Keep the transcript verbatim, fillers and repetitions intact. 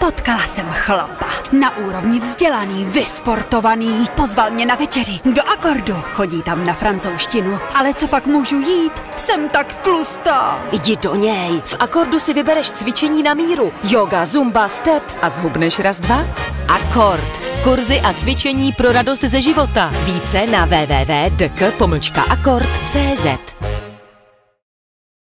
Potkala jsem chlapa, na úrovni vzdělaný, vysportovaný. Pozval mě na večeři do Akordu. Chodí tam na francouzštinu, ale co pak můžu jít? Jsem tak tlustá. Jdi do něj. V Akordu si vybereš cvičení na míru. Yoga, zumba, step a zhubneš raz dva. Akord. Kurzy a cvičení pro radost ze života. Více na w w w tečka d k pomlčka akord tečka c z.